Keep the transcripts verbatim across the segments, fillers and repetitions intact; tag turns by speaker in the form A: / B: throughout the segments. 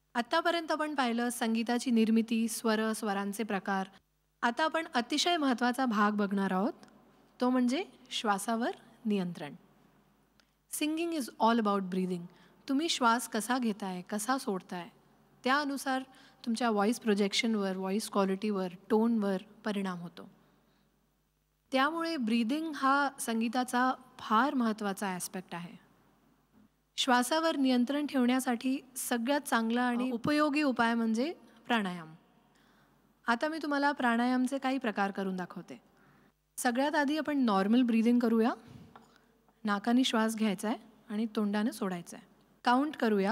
A: आतापर्यंत आपण पाहिलं संगीताची निर्मिती, स्वर, स्वरांचे प्रकार. आता आपण अतिशय महत्त्वाचा भाग बघणार आहोत, तो म्हणजे श्वासावर नियंत्रण. Singing is all about breathing. तुम्ही श्वास कसा घेताय, कसा सोडताय, त्यानुसार तुमच्या व्हॉईस प्रोजेक्शनवर, व्हॉईस क्वालिटीवर, टोनवर परिणाम होतो. त्यामुळे ब्रीदिंग हा संगीताचा फार महत्त्वाचा ॲस्पेक्ट आहे. श्वासावर नियंत्रण ठेवण्यासाठी सगळ्यात चांगला आणि उपयोगी उपाय म्हणजे प्राणायाम. आता मी तुम्हाला प्राणायामचे काही प्रकार करून दाखवते. सगळ्यात आधी आपण नॉर्मल ब्रीदिंग करूया. नाकाने श्वास घ्यायचा आहे आणि तोंडाने सोडायचा आहे. काउंट करूया.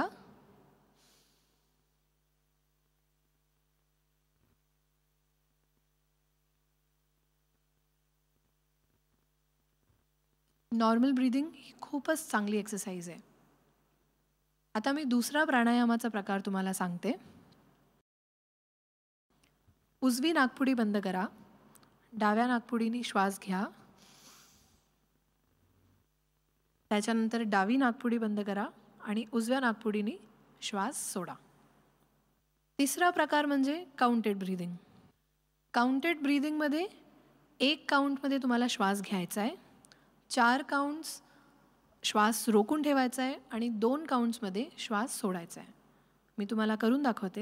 A: नॉर्मल ब्रीदिंग ही खूपच चांगली एक्सरसाइज आहे. आता मी दुसरा प्राणायामाचा प्रकार तुम्हाला सांगते. उजवी नाकपुडी बंद करा. डाव्या नाकपुडीने श्वास घ्या. त्याच्यानंतर डावी नाकपुडी बंद करा आणि उजव्या नाकपुडीने श्वास सोडा. तिसरा प्रकार म्हणजे काउंटेड ब्रीदिंग. काउंटेड ब्रीदिंगमध्ये एक काउंटमध्ये तुम्हाला श्वास घ्यायचा आहे, चार काउंट्स श्वास रोखून ठेवायचा आहे आणि दोन काउंट्समध्ये श्वास सोडायचा आहे. मी तुम्हाला करून दाखवते.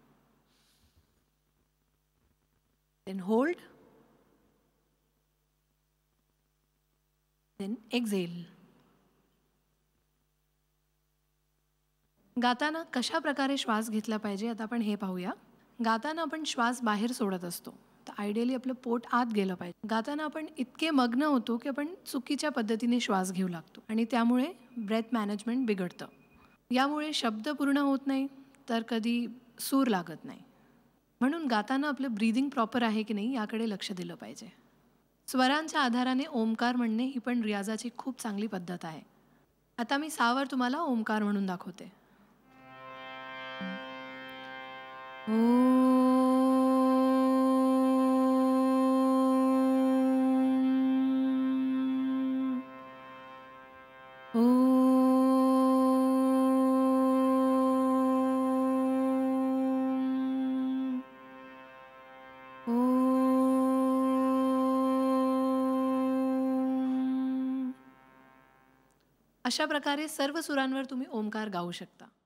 A: Then hold, then exhale. गाताना कशा प्रकारे श्वास घेतला पाहिजे आता आपण हे पाहूया. गाताना आपण श्वास बाहेर सोडत असतो, तर आयडियली आपलं पोट आत गेलं पाहिजे. गाताना आपण इतके मग्न होतो की आपण चुकीच्या पद्धतीने श्वास घेऊ लागतो आणि त्यामुळे ब्रेथ मॅनेजमेंट बिघडतं. यामुळे शब्द पूर्ण होत नाही, तर कधी सूर लागत नाही. म्हणून गाताना आपलं ब्रीदिंग प्रॉपर आहे की नाही याकडे लक्ष दिलं पाहिजे. स्वरांच्या आधाराने ओमकार म्हणणे ही पण रियाजाची खूप चांगली पद्धत आहे. आता मी सावर तुम्हाला ओमकार म्हणून दाखवते. अशा प्रकारे सर्व सुरांवर तुम्ही ओमकार गाऊ शकता.